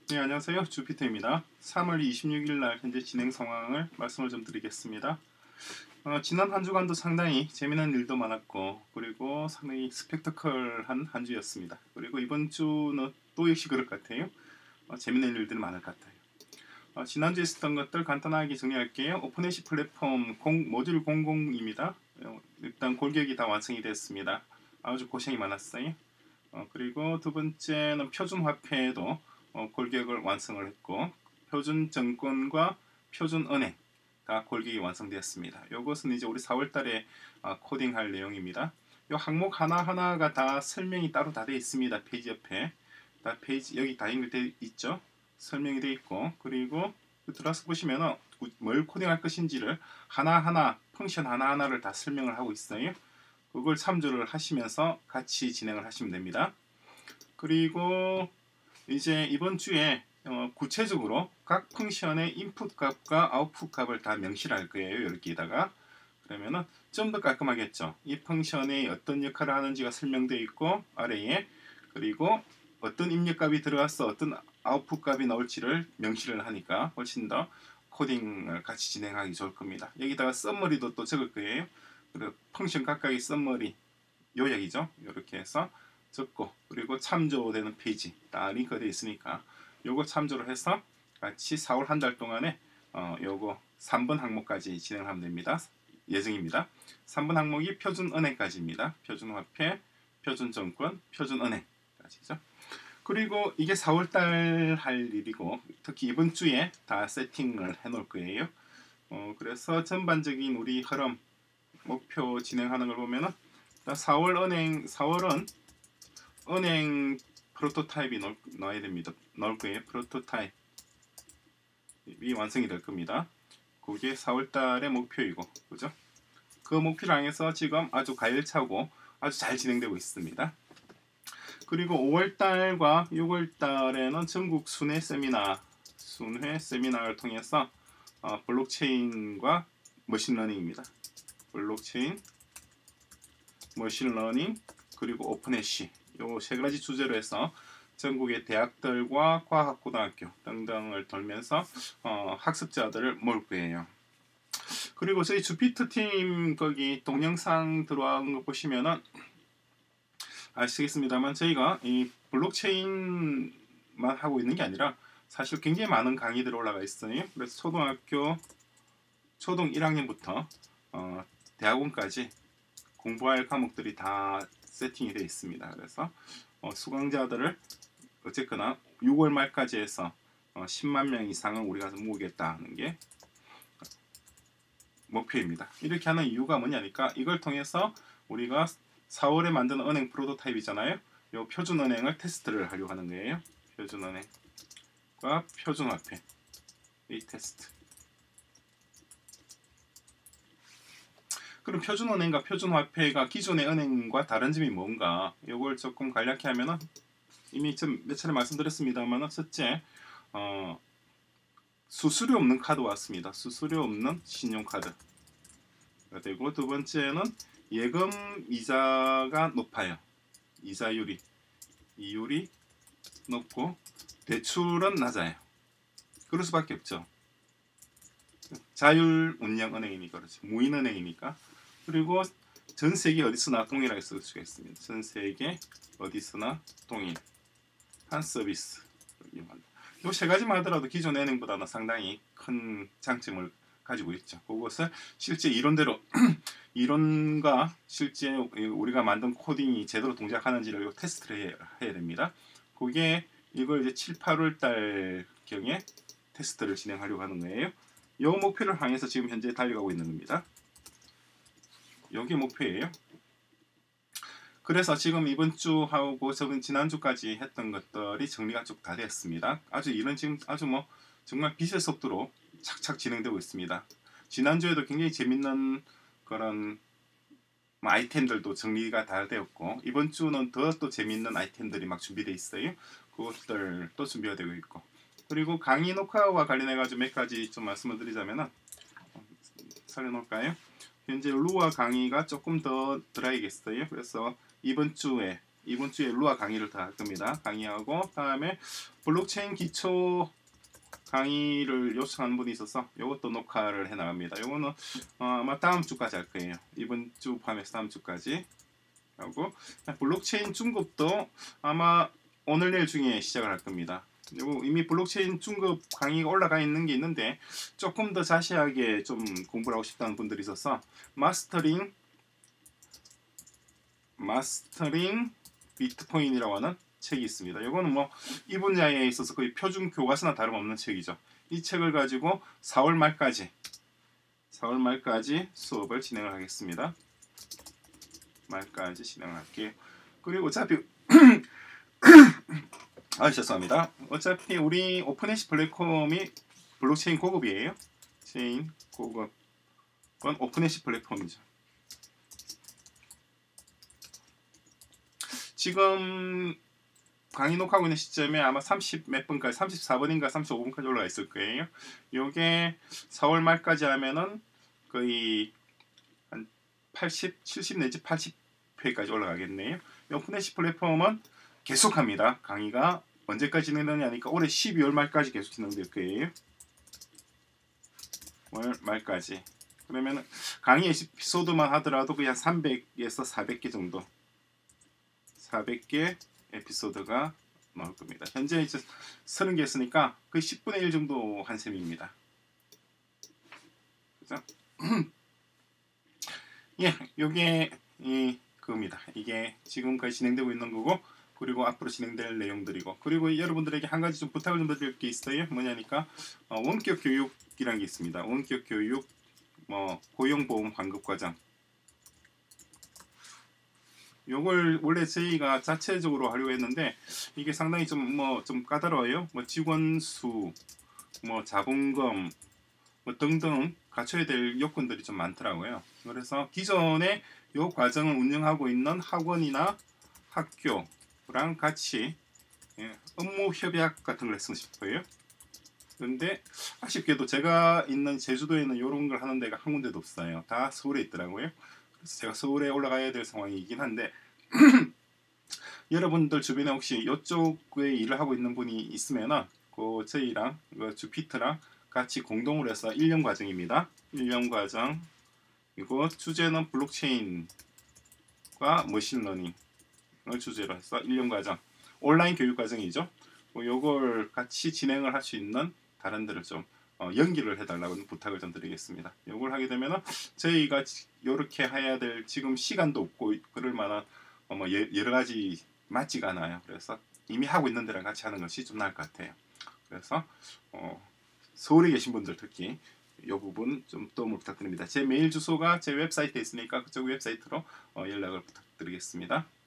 네, 안녕하세요. 주피터입니다. 3월 26일 날 현재 진행 상황을 말씀을 좀 드리겠습니다. 지난 한 주간도 상당히 재미난 일도 많았고, 그리고 상당히 스펙터클한 한 주였습니다. 그리고 이번 주는 또 역시 그럴 것 같아요. 재미난 일들이 많을 것 같아요. 지난주에 있었던 것들 간단하게 정리할게요. 오픈에시 플랫폼 모듈 00입니다. 일단 골격이 다 완성이 됐습니다. 아주 고생이 많았어요. 그리고 두 번째는 표준 화폐도 골격을 완성을 했고, 표준 증권과 표준 은행 다 골격이 완성되었습니다. 이것은 이제 우리 4월달에 코딩할 내용입니다. 이 항목 하나하나가 다 설명이 따로 다 되어 있습니다. 페이지 옆에 다 페이지 여기 다 연결되어 있죠. 설명이 되어 있고, 그리고 들어서 보시면은 뭘 코딩할 것인지를 하나하나 펑션 하나하나를 다 설명을 하고 있어요. 그걸 참조를 하시면서 같이 진행을 하시면 됩니다. 그리고 이제 이번 주에 구체적으로 각 펑션의 인풋 값과 아웃풋 값을 다 명시를 할 거예요. 여기다가 그러면은 좀 더 깔끔하겠죠. 이 펑션이 어떤 역할을 하는지가 설명되어 있고 아래에, 그리고 어떤 입력값이 들어가서 어떤 아웃풋 값이 나올지를 명시를 하니까 훨씬 더 코딩을 같이 진행하기 좋을 겁니다. 여기다가 썸머리도 또 적을 거예요. 그리고 펑션 각각의 썸머리 요약이죠. 이렇게 해서 적고, 그리고 참조되는 페이지 다 링크되어 있으니까 요거 참조를 해서 같이 4월 한 달 동안에 요거 3번 항목까지 진행하면 됩니다. 예정입니다. 3번 항목이 표준은행까지입니다. 표준화폐, 표준증권, 표준은행까지죠. 그리고 이게 4월달 할 일이고, 특히 이번 주에 다 세팅을 해놓을 거예요. 그래서 전반적인 우리 흐름, 목표 진행하는 걸 보면은 4월은 은행 프로토타입이 나와야 됩니다. 나올 거예요. 프로토타입이 완성이 될 겁니다. 그게 4월달의 목표이고, 그죠? 그 목표를 향해서 지금 아주 가열차고 아주 잘 진행되고 있습니다. 그리고 5월달과 6월달에는 전국 순회 세미나를 통해서 블록체인과 머신러닝입니다. 블록체인, 머신러닝, 그리고 오픈해시 요 세 가지 주제로 해서 전국의 대학들과 과학고등학교 등등을 돌면서 학습자들을 모을 거예요. 그리고 저희 주피터 팀 거기 동영상 들어간 거 보시면은 아시겠습니다만, 저희가 이 블록체인만 하고 있는 게 아니라 사실 굉장히 많은 강의들이 올라가 있어요. 그래서 초등 1학년부터 대학원까지 공부할 과목들이 다 세팅이 되어 있습니다. 그래서 수강자들을 어쨌거나 6월 말까지 해서 10만 명 이상은 우리가 모으겠다는 게 목표입니다. 이렇게 하는 이유가 뭐냐니까, 이걸 통해서 우리가 4월에 만든 은행 프로토타입이잖아요. 이 표준은행을 테스트를 하려고 하는 거예요. 표준은행과 표준화폐 이 테스트. 그럼 표준은행과 표준화폐가 기존의 은행과 다른 점이 뭔가, 이걸 조금 간략히 하면은 이미 좀 몇 차례 말씀드렸습니다만, 첫째 수수료 없는 카드 왔습니다. 수수료 없는 신용카드가 되고, 두 번째는 예금 이자가 높아요. 이율이 높고 대출은 낮아요. 그럴 수밖에 없죠. 자율 운영 은행이니까, 그렇죠. 무인 은행이니까. 그리고 전 세계 어디서나 동일하게 쓸 수가 있습니다. 전 세계 어디서나 동일한 서비스. 이 세 가지만 하더라도 기존 은행보다는 상당히 큰 장점을 가지고 있죠. 그것을 실제 이론대로 이론과 실제 우리가 만든 코딩이 제대로 동작하는지를 테스트를 해야 됩니다. 그게 이걸 이제 7, 8월 달 경에 테스트를 진행하려고 하는 거예요. 이 목표를 향해서 지금 현재 달려가고 있는 겁니다. 이게 목표예요. 그래서 지금 이번 주하고 지난주까지 했던 것들이 정리가 쭉 다 됐습니다. 아주 이런 지금 아주 정말 빛의 속도로 착착 진행되고 있습니다. 지난주에도 굉장히 재밌는 그런 아이템들도 정리가 다 되었고, 이번 주는 더 또 재밌는 아이템들이 막 준비되어 있어요. 그것들도 준비가 되고 있고, 그리고 강의 녹화와 관련해 가지고 몇 가지 좀 말씀을 드리자면은, 살려놓을까요? 현재 루아 강의가 조금 더 들어야겠어요. 그래서 이번 주에 이번 주에 루아 강의를 더 할 겁니다. 강의하고 다음에 블록체인 기초 강의를 요청하는 분이 있어서 이것도 녹화를 해 나갑니다. 요거는 아마 다음 주까지 할 거예요. 이번 주 포함해서 다음 주까지 하고 블록체인 중급도 아마 오늘 내일 중에 시작을 할 겁니다. 그리고 이미 블록체인 중급 강의가 올라가 있는 게 있는데 조금 더 자세하게 좀 공부를 하고 싶다는 분들이 있어서 마스터링 비트코인이라고 하는 책이 있습니다. 이거는 뭐 이 분야에 있어서 거의 표준 교과서나 다름없는 책이죠. 이 책을 가지고 4월 말까지 수업을 진행을 하겠습니다. 말까지 진행할게요. 그리고 어차피 죄송합니다. 어차피 우리 오픈해시 플랫폼이 블록체인 고급이에요. 체인 고급은 오픈해시 플랫폼이죠. 지금 강의 녹화하고 있는 시점에 아마 30 몇 분까지 34번인가 35분까지 올라가 있을 거예요. 요게 4월 말까지 하면은 거의 한 80, 70 내지 80회까지 올라가겠네요. 오픈해시 플랫폼은 계속합니다. 강의가 언제까지 진행되냐니까 올해 12월 말까지 계속 진행될 거예요. 월 말까지. 그러면 강의 에피소드만 하더라도 그냥 300에서 400개 정도 400개 에피소드가 나올 겁니다. 현재 이제 30개 했으니까 거의 10분의 1 정도 한 셈입니다. 그죠? 예, 요게 그겁니다. 이게 지금까지 진행되고 있는 거고 그리고 앞으로 진행될 내용들이고 그리고 여러분들에게 한 가지 좀 부탁을 좀 드릴 게 있어요. 뭐냐니까 원격 교육이라는 게 있습니다. 원격 교육 고용보험 환급 과정 요걸 원래 저희가 자체적으로 하려고 했는데 이게 상당히 좀 까다로워요. 직원 수, 자본금 등등 갖춰야 될 요건들이 좀 많더라고요. 그래서 기존에 요 과정을 운영하고 있는 학원이나 학교랑 같이 업무 협약 같은 걸 했으면 싶어요. 그런데 아쉽게도 제가 있는 제주도에는 이런 걸 하는 데가 한 군데도 없어요. 다 서울에 있더라고요. 그래서 제가 서울에 올라가야 될 상황이긴 한데 여러분들 주변에 혹시 이쪽에 일을 하고 있는 분이 있으면은 저희랑 주피트랑 같이 공동으로 해서 1년 과정입니다. 1년 과정 그리고 주제는 블록체인과 머신러닝을 주제로 해서 1년 과정 온라인 교육 과정이죠. 요걸 같이 진행을 할 수 있는 다른 데를 좀 연기를 해달라고 부탁을 좀 드리겠습니다. 요걸 하게 되면은 저희가 이렇게 해야 될 지금 시간도 없고 그럴 만한 여러 가지 맞지가 않아요. 그래서 이미 하고 있는 데랑 같이 하는 것이 좀 나을 것 같아요. 그래서 서울에 계신 분들 특히 이 부분 좀 도움을 부탁드립니다. 제 메일 주소가 제 웹사이트에 있으니까 그쪽 웹사이트로 연락을 부탁드리겠습니다.